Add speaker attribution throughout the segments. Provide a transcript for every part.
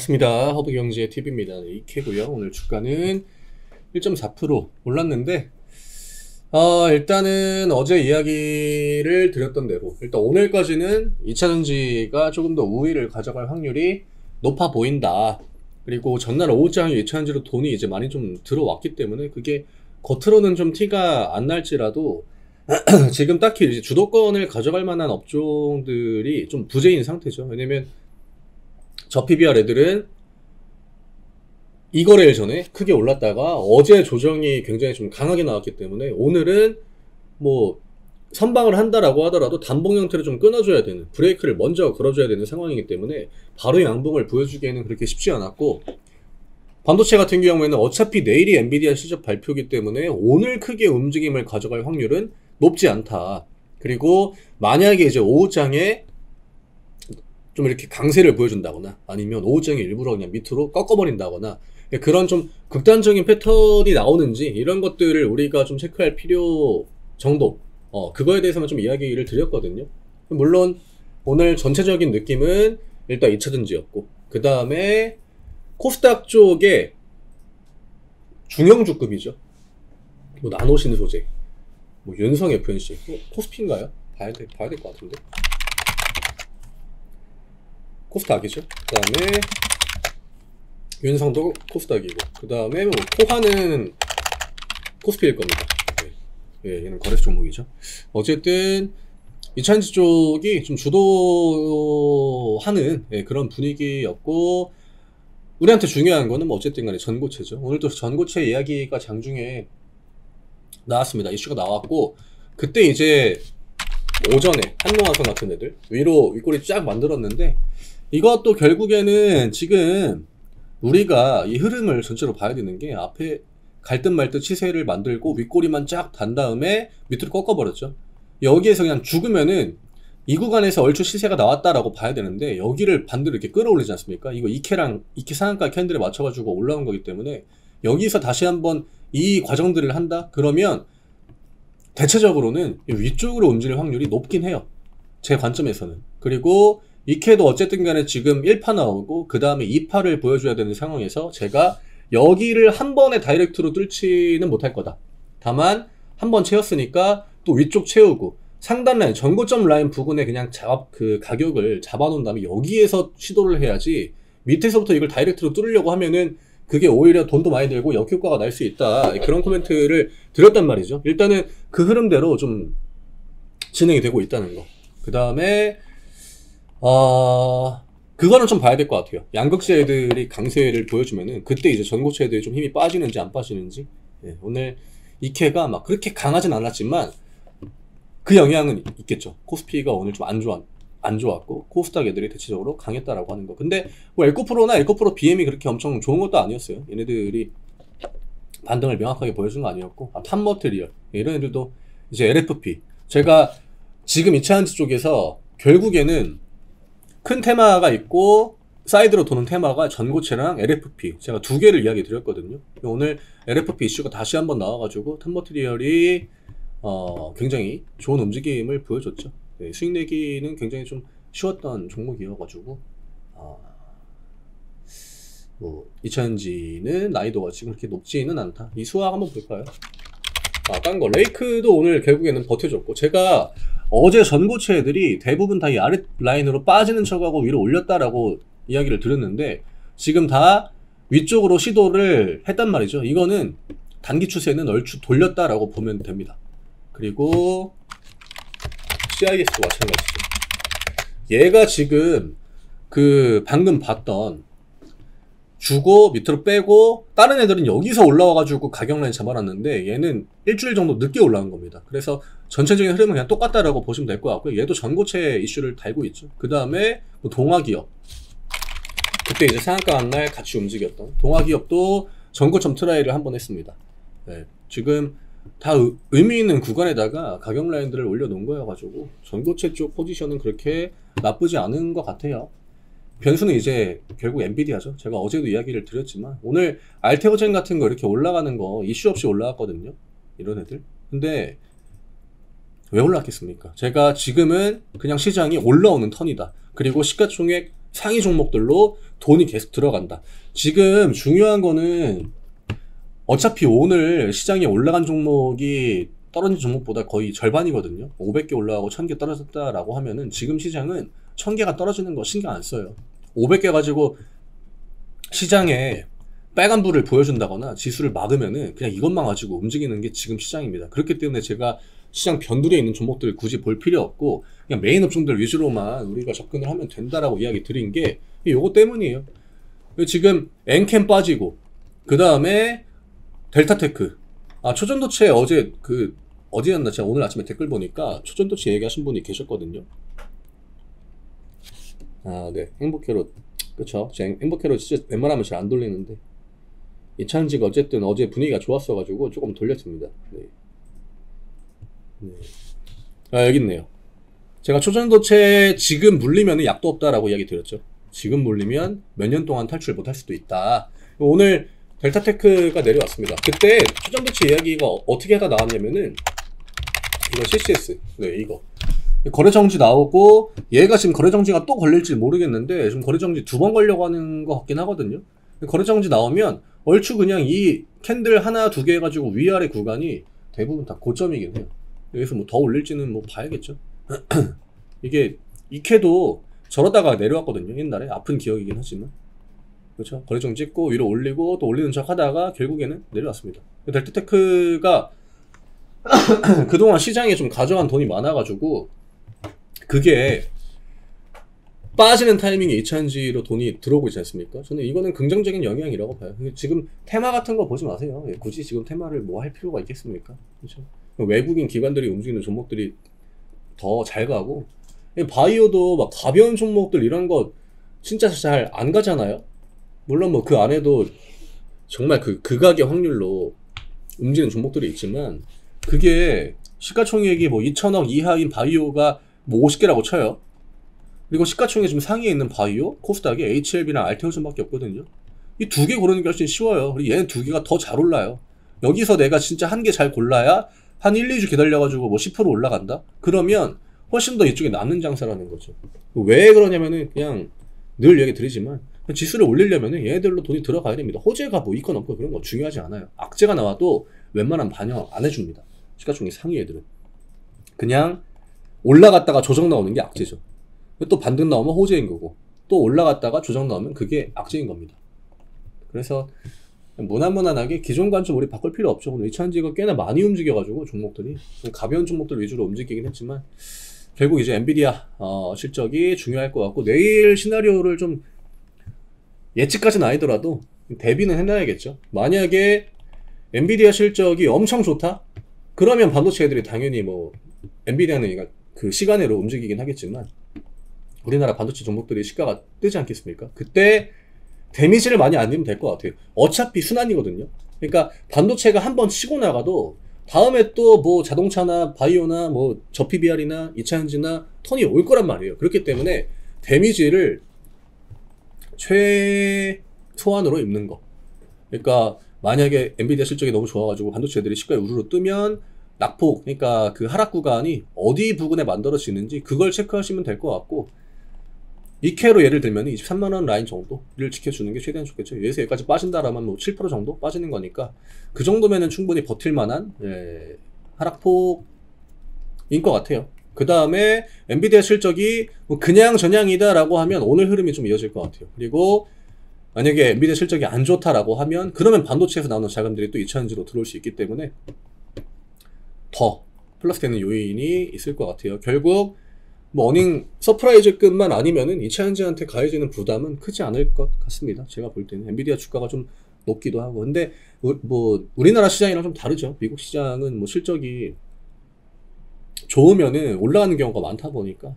Speaker 1: 반갑습니다. 허브경제TV입니다. 이케고요. 오늘 주가는 1.4% 올랐는데 일단은 어제 이야기를 드렸던 대로 일단 오늘까지는 2차전지가 조금 더 우위를 가져갈 확률이 높아 보인다. 그리고 전날 오후장에 2차전지로 돈이 이제 많이 좀 들어왔기 때문에 그게 겉으로는 좀 티가 안 날지라도 지금 딱히 이제 주도권을 가져갈 만한 업종들이 좀 부재인 상태죠. 왜냐면 저 PBR 애들은 이거래일 전에 크게 올랐다가 어제 조정이 굉장히 좀 강하게 나왔기 때문에 오늘은 뭐 선방을 한다라고 하더라도 단봉 형태로 좀 끊어줘야 되는, 브레이크를 먼저 걸어줘야 되는 상황이기 때문에 바로 양봉을 보여주기에는 그렇게 쉽지 않았고, 반도체 같은 경우에는 어차피 내일이 엔비디아 실적 발표이기 때문에 오늘 크게 움직임을 가져갈 확률은 높지 않다. 그리고 만약에 이제 오후장에 좀 이렇게 강세를 보여준다거나 아니면 오후장에 일부러 그냥 밑으로 꺾어버린다거나 그런 좀 극단적인 패턴이 나오는지 이런 것들을 우리가 좀 체크할 필요 정도, 그거에 대해서만 좀 이야기를 드렸거든요. 물론 오늘 전체적인 느낌은 일단 2차전지였고, 그 다음에 코스닥 쪽에 중형주급이죠. 뭐 나노신 소재, 뭐 윤성 FNC, 코스피인가요? 봐야 될 것 같은데. 코스닥이죠. 그 다음에 윤성도 코스닥이고, 그 다음에 뭐 포화는 코스피일 겁니다. 네, 얘는 거래소 종목이죠. 어쨌든 이차전지 쪽이 좀 주도하는 그런 분위기였고, 우리한테 중요한 거는 뭐 어쨌든 간에 전고체죠. 오늘도 전고체 이야기가 장중에 나왔습니다. 이슈가 나왔고, 그때 이제 오전에 한농화성 같은 애들 윗꼬리 쫙 만들었는데, 이것도 결국에는 지금 우리가 이 흐름을 전체로 봐야 되는 게, 앞에 갈듯 말듯 시세를 만들고 윗꼬리만 쫙 단 다음에 밑으로 꺾어버렸죠. 여기에서 그냥 죽으면은 이 구간에서 얼추 시세가 나왔다라고 봐야 되는데, 여기를 반대로 이렇게 끌어올리지 않습니까? 이거 이케 상한가 캔들에 맞춰가지고 올라온 거기 때문에 여기서 다시 한번 이 과정들을 한다? 그러면 대체적으로는 위쪽으로 움직일 확률이 높긴 해요. 제 관점에서는. 그리고 이케도 어쨌든 간에 지금 1파 나오고 그 다음에 2파를 보여줘야 되는 상황에서 제가 여기를 한 번에 다이렉트로 뚫지는 못할 거다. 다만 한 번 채웠으니까 또 위쪽 채우고 상단 라인, 전고점 라인 부근에 그냥 그 가격을 잡아놓은 다음에 여기에서 시도를 해야지, 밑에서부터 이걸 다이렉트로 뚫으려고 하면은 그게 오히려 돈도 많이 들고 역효과가 날 수 있다. 그런 코멘트를 드렸단 말이죠. 일단은 그 흐름대로 좀 진행이 되고 있다는 거. 그 다음에 그거는 좀 봐야 될 것 같아요. 양극재 애들이 강세를 보여주면은 그때 이제 전고체 애들이 좀 힘이 빠지는지 안 빠지는지. 오늘 이케가 막 그렇게 강하진 않았지만 그 영향은 있겠죠. 코스피가 오늘 좀 안 좋았고 코스닥 애들이 대체적으로 강했다라고 하는 거. 근데 뭐 엘코프로나 엘코프로 BM이 그렇게 엄청 좋은 것도 아니었어요. 얘네들이 반등을 명확하게 보여준 거 아니었고, 탑머트리얼 이런 애들도 이제 LFP, 제가 지금 2차전지 쪽에서 결국에는 큰 테마가 있고 사이드로 도는 테마가 전고체랑 LFP, 제가 두 개를 이야기 드렸거든요. 오늘 LFP 이슈가 다시 한번 나와가지고 탑머트리얼이 굉장히 좋은 움직임을 보여줬죠. 수익 내기는 굉장히 좀 쉬웠던 종목이어가지고, 뭐 2차전지는 난이도가 지금 그렇게 높지는 않다. 이 수학 한번 볼까요? 딴 거, 레이크도 오늘 결국에는 버텨줬고, 제가 어제 전고체 애들이 대부분 다 이 아래 라인으로 빠지는 척하고 위로 올렸다라고 이야기를 드렸는데, 지금 다 위쪽으로 시도를 했단 말이죠. 이거는 단기 추세는 얼추 돌렸다라고 보면 됩니다. 그리고 CIS도 마찬가지죠. 얘가 지금 그 방금 봤던 주고 밑으로 빼고 다른 애들은 여기서 올라와가지고 가격 라인 잡아놨는데, 얘는 일주일 정도 늦게 올라온 겁니다. 그래서 전체적인 흐름은 그냥 똑같다라고 보시면 될 것 같고요. 얘도 전고체 이슈를 달고 있죠. 그 다음에 뭐 동아기업, 그때 이제 상한가 한 날 같이 움직였던 동아기업도 전고점 트라이를 한번 했습니다. 지금 다 의미 있는 구간에다가 가격 라인들을 올려놓은 거여가지고 전고체 쪽 포지션은 그렇게 나쁘지 않은 것 같아요. 변수는 이제 결국 엔비디아죠. 제가 어제도 이야기를 드렸지만 오늘 알테오젠 같은 거 이렇게 올라가는 거 이슈 없이 올라갔거든요. 이런 애들. 근데 왜 올라갔겠습니까? 제가 지금은 그냥 시장이 올라오는 턴이다. 그리고 시가총액 상위 종목들로 돈이 계속 들어간다. 지금 중요한 거는 어차피 오늘 시장에 올라간 종목이 떨어진 종목보다 거의 절반이거든요. 500개 올라가고 1000개 떨어졌다라고 하면은 지금 시장은 1000개가 떨어지는 거 신경 안 써요. 500개 가지고 시장에 빨간불을 보여준다거나 지수를 막으면은 그냥 이것만 가지고 움직이는 게 지금 시장입니다. 그렇기 때문에 제가 시장 변두리에 있는 종목들을 굳이 볼 필요 없고 그냥 메인 업종들 위주로만 우리가 접근을 하면 된다라고 이야기 드린 게 요거 때문이에요. 지금 엔캠 빠지고 그 다음에 델타테크, 초전도체 어제 어디였나 제가 오늘 아침에 댓글 보니까 초전도체 얘기하신 분이 계셨거든요. 네, 행복캐롯. 그쵸. 행복캐롯 진짜 웬만하면 잘 안 돌리는데 이차전지가 어쨌든 어제 분위기가 좋았어가지고 조금 돌렸습니다. 네. 여기 있네요. 제가 초전도체 지금 물리면 약도 없다라고 이야기 드렸죠. 지금 물리면 몇 년 동안 탈출 못할 수도 있다. 오늘 델타테크가 내려왔습니다. 그때 초전도체 이야기가 어떻게 하다 나왔냐면은 이거 CCS, 네, 이거 거래정지 나오고 얘가 지금 거래정지가 또 걸릴지 모르겠는데 지금 거래정지 2번 걸려고 하는 것 같긴 하거든요. 거래정지 나오면 얼추 그냥 이 캔들 하나 두 개 해가지고 위아래 구간이 대부분 다 고점이긴 해요. 여기서 뭐 더 올릴지는 뭐 봐야겠죠. 이게 이케도 저러다가 내려왔거든요. 옛날에 아픈 기억이긴 하지만, 그렇죠. 거래정 찍고 위로 올리고 또 올리는 척 하다가 결국에는 내려왔습니다. 델타테크가 그동안 시장에 좀 가져간 돈이 많아가지고 그게 빠지는 타이밍에 이차전지로 돈이 들어오고 있지 않습니까? 저는 이거는 긍정적인 영향이라고 봐요. 지금 테마 같은 거 보지 마세요. 굳이 지금 테마를 뭐 할 필요가 있겠습니까? 그렇죠? 외국인 기관들이 움직이는 종목들이 더 잘 가고, 바이오도 막 가벼운 종목들 이런 거 진짜 잘 안 가잖아요. 물론 뭐 그 안에도 정말 그 극악의 확률로 움직이는 종목들이 있지만 그게 시가총액이 뭐 2천억 이하인 바이오가 뭐 50개라고 쳐요. 그리고 시가총액 지금 상위에 있는 바이오, 코스닥에 HLB랑 알테오전밖에 없거든요. 이 두 개 고르는 게 훨씬 쉬워요. 그리고 얘는 두 개가 더 잘 올라요. 여기서 내가 진짜 한 개 잘 골라야 한 1, 2주 기다려가지고 뭐 10% 올라간다? 그러면 훨씬 더 이쪽에 남는 장사라는 거죠. 왜 그러냐면은 그냥 늘 얘기 드리지만 지수를 올리려면은 얘네들로 돈이 들어가야 됩니다. 호재가 뭐 있건 없건 그런 거 중요하지 않아요. 악재가 나와도 웬만하면 반영 안 해줍니다. 시가총액 상위 애들은. 그냥 올라갔다가 조정 나오는 게 악재죠. 또 반등 나오면 호재인 거고, 또 올라갔다가 조정 나오면 그게 악재인 겁니다. 그래서 무난무난하게 기존 관점 우리 바꿀 필요 없죠. 오늘 이차전지가 꽤나 많이 움직여가지고 종목들이 좀 가벼운 종목들 위주로 움직이긴 했지만 결국 이제 엔비디아 실적이 중요할 것 같고, 내일 시나리오를 좀 예측까지는 아니더라도 대비는 해놔야겠죠. 만약에 엔비디아 실적이 엄청 좋다? 그러면 반도체 애들이 당연히 뭐 엔비디아는 그 시간으로 움직이긴 하겠지만 우리나라 반도체 종목들이 시가가 뜨지 않겠습니까? 그때 데미지를 많이 안 입으면 될 것 같아요. 어차피 순환이거든요. 그러니까 반도체가 한번 치고 나가도 다음에 또 뭐 자동차나 바이오나 뭐 저PBR이나 이차전지나 턴이 올 거란 말이에요. 그렇기 때문에 데미지를 최소한으로 입는 거. 그러니까 만약에 엔비디아 실적이 너무 좋아가지고 반도체들이 시가에 우르르 뜨면 낙폭, 그러니까 그 하락 구간이 어디 부근에 만들어지는지 그걸 체크하시면 될 것 같고, 이케로 예를 들면 23만원 라인 정도를 지켜주는 게 최대한 좋겠죠. 여기서 여기까지 빠진다라면 뭐 7% 정도 빠지는 거니까 그 정도면은 충분히 버틸만한 하락폭인 것 같아요. 그 다음에 엔비디아 실적이 뭐 그냥 전향이다라고 하면 오늘 흐름이 좀 이어질 것 같아요. 그리고 만약에 엔비디아 실적이 안 좋다라고 하면 그러면 반도체에서 나오는 자금들이 또 이차전지로 들어올 수 있기 때문에 더 플러스 되는 요인이 있을 것 같아요. 결국 뭐 어닝 서프라이즈급만 아니면은 이차전지한테 가해지는 부담은 크지 않을 것 같습니다. 제가 볼 때는 엔비디아 주가가 좀 높기도 하고, 근데 뭐 우리나라 시장이랑 좀 다르죠. 미국 시장은 뭐 실적이 좋으면은 올라가는 경우가 많다 보니까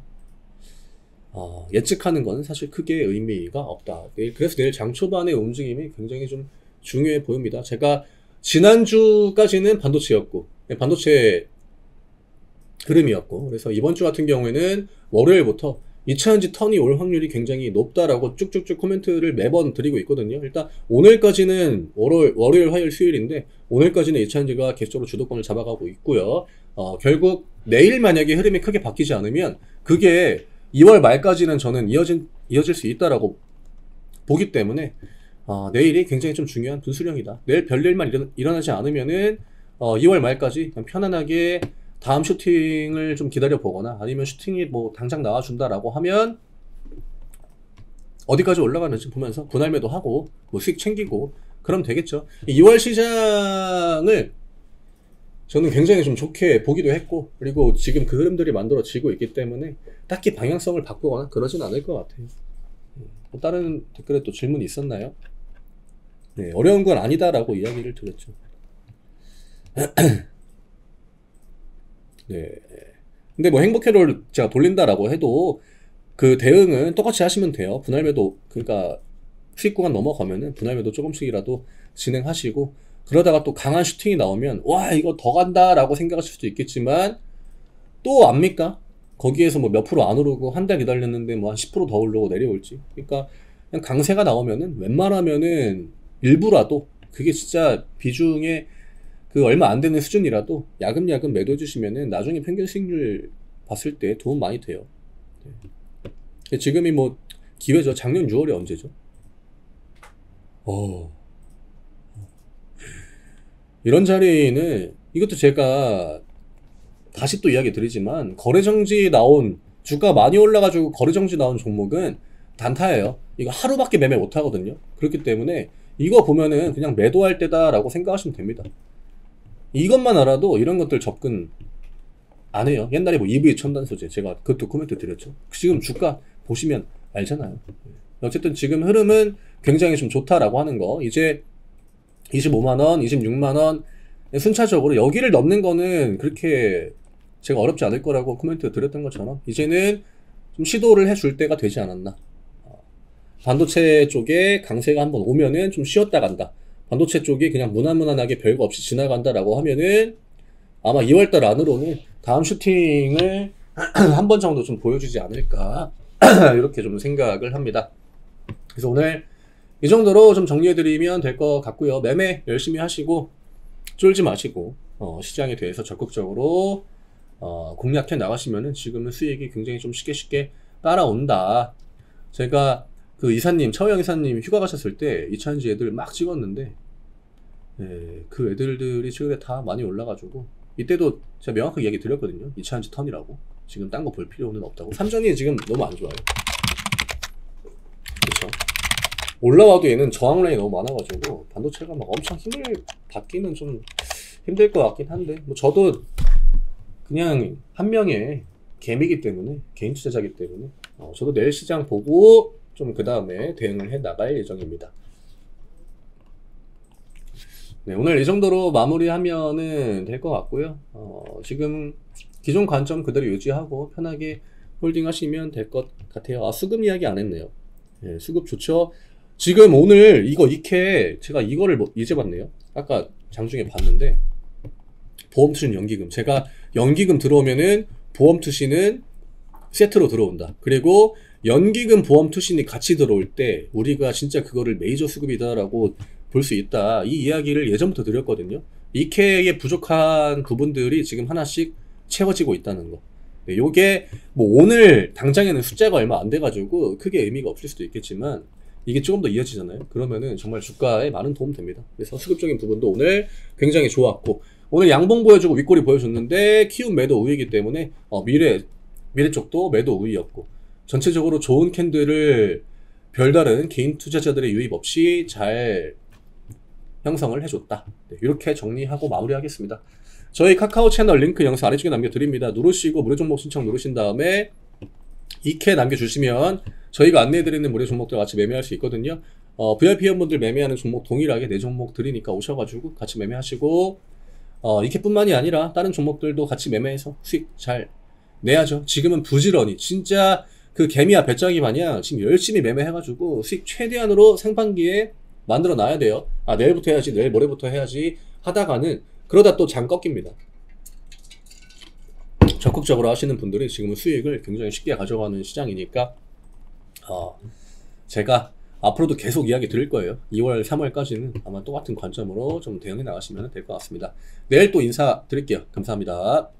Speaker 1: 예측하는 거는 사실 크게 의미가 없다. 그래서 내일 장 초반의 움직임이 굉장히 좀 중요해 보입니다. 제가 지난주까지는 반도체였고, 반도체 흐름이었고, 그래서 이번 주 같은 경우에는 월요일부터 이차전지 턴이 올 확률이 굉장히 높다라고 쭉쭉쭉 코멘트를 매번 드리고 있거든요. 일단 오늘까지는 월요일, 화요일, 수요일인데 오늘까지는 이차전지가 계속적으로 주도권을 잡아가고 있고요. 결국 내일 만약에 흐름이 크게 바뀌지 않으면 그게 2월 말까지는 저는 이어질 수 있다라고 보기 때문에 내일이 굉장히 좀 중요한 분수령이다. 내일 별일만 일어나지 않으면은 2월 말까지 그냥 편안하게 다음 슈팅을 좀 기다려 보거나 아니면 슈팅이 뭐 당장 나와준다라고 하면 어디까지 올라가는지 보면서 분할 매도하고 뭐 수익 챙기고 그럼 되겠죠. 2월 시장을 저는 굉장히 좀 좋게 보기도 했고, 그리고 지금 그 흐름들이 만들어지고 있기 때문에 딱히 방향성을 바꾸거나 그러진 않을 것 같아요. 뭐 다른 댓글에 또 질문이 있었나요? 네, 어려운 건 아니다라고 이야기를 드렸죠. 네. 근데 뭐 행복회로를 제가 돌린다라고 해도 그 대응은 똑같이 하시면 돼요. 분할 매도, 그러니까 수익 구간 넘어가면은 분할 매도 조금씩이라도 진행하시고, 그러다가 또 강한 슈팅이 나오면 와 이거 더 간다라고 생각하실 수도 있겠지만 또 압니까? 거기에서 뭐 몇 프로 안 오르고 한 달 기다렸는데 뭐 한 10% 더 오르고 내려올지. 그러니까 그냥 강세가 나오면은 웬만하면은 일부라도 그게 진짜 비중에 그 얼마 안 되는 수준이라도 야금야금 매도해 주시면은 나중에 평균 수익률 봤을 때 도움 많이 돼요. 네. 지금이 뭐 기회죠. 작년 6월이 언제죠? 이런 자리는 이것도 제가 다시 또 이야기 드리지만 거래정지 나온 주가 많이 올라가지고 거래정지 나온 종목은 단타예요. 이거 하루밖에 매매 못 하거든요. 그렇기 때문에 이거 보면은 그냥 매도할 때다라고 생각하시면 됩니다. 이것만 알아도 이런 것들 접근 안 해요. 옛날에 뭐 EV 첨단 소재 제가 그것도 코멘트 드렸죠. 지금 주가 보시면 알잖아요. 어쨌든 지금 흐름은 굉장히 좀 좋다라고 하는 거. 이제 25만원, 26만원 순차적으로 여기를 넘는 거는 그렇게 제가 어렵지 않을 거라고 코멘트 드렸던 것처럼 이제는 좀 시도를 해줄 때가 되지 않았나. 반도체 쪽에 강세가 한번 오면은 좀 쉬었다 간다. 반도체 쪽이 그냥 무난무난하게 별거 없이 지나간다라고 하면은 아마 2월달 안으로는 다음 슈팅을 한 번 정도 좀 보여주지 않을까 이렇게 좀 생각을 합니다. 그래서 오늘 이 정도로 좀 정리해드리면 될 것 같고요. 매매 열심히 하시고 쫄지 마시고 시장에 대해서 적극적으로 공략해 나가시면은 지금은 수익이 굉장히 좀 쉽게 따라온다. 제가 그 이사님, 차우영 이사님 휴가 가셨을 때 이차전지 애들 막 찍었는데 그 애들이 최근에 다 많이 올라가지고 이때도 제가 명확하게 이야기 드렸거든요. 이차전지 턴이라고. 지금 딴 거 볼 필요는 없다고. 삼전이 지금 너무 안 좋아요. 그렇죠. 올라와도 얘는 저항 라인이 너무 많아가지고 반도체가 막 엄청 힘을 받기는 좀 힘들 것 같긴 한데 뭐 저도 그냥 한 명의 개미기 때문에 개인 투자자기 때문에 저도 내일 시장 보고 좀 그 다음에 대응을 해 나갈 예정입니다. 네, 오늘 이 정도로 마무리하면은 될 것 같고요. 지금 기존 관점 그대로 유지하고 편하게 홀딩 하시면 될 것 같아요. 수급 이야기 안 했네요. 네, 수급 좋죠. 지금 오늘 이거 이케 제가 이거를 이제 봤네요. 아까 장중에 봤는데 보험 투신 연기금, 제가 연기금 들어오면은 보험 투신은 세트로 들어온다. 그리고 연기금 보험 투신이 같이 들어올 때 우리가 진짜 그거를 메이저 수급이다라고 볼 수 있다. 이 이야기를 예전부터 드렸거든요. 이케의 부족한 부분들이 지금 하나씩 채워지고 있다는 거. 네, 요게 뭐 오늘 당장에는 숫자가 얼마 안 돼가지고 크게 의미가 없을 수도 있겠지만 이게 조금 더 이어지잖아요. 그러면은 정말 주가에 많은 도움 됩니다. 그래서 수급적인 부분도 오늘 굉장히 좋았고, 오늘 양봉 보여주고 윗꼬리 보여줬는데 키움 매도 우위이기 때문에 미래 쪽도 매도 우위였고, 전체적으로 좋은 캔들을 별다른 개인 투자자들의 유입 없이 잘 형성을 해줬다. 네, 이렇게 정리하고 마무리하겠습니다. 저희 카카오 채널 링크 영상 아래쪽에 남겨드립니다. 누르시고 무료 종목 신청 누르신 다음에 이케 남겨주시면 저희가 안내해드리는 무료 종목들 같이 매매할 수 있거든요. VIP 회원분들 매매하는 종목 동일하게 4종목 드리니까 오셔가지고 같이 매매하시고, 이케뿐만이 아니라 다른 종목들도 같이 매매해서 수익 잘 내야죠. 지금은 부지런히 진짜 그 개미야 배짱이 마냥 지금 열심히 매매해가지고 수익 최대한으로 상반기에 만들어 놔야 돼요. 내일부터 해야지, 내일 모레부터 해야지 하다가는 그러다 또 장 꺾입니다. 적극적으로 하시는 분들이 지금은 수익을 굉장히 쉽게 가져가는 시장이니까 제가 앞으로도 계속 이야기 드릴 거예요. 2월, 3월까지는 아마 똑같은 관점으로 좀 대응해 나가시면 될 것 같습니다. 내일 또 인사 드릴게요. 감사합니다.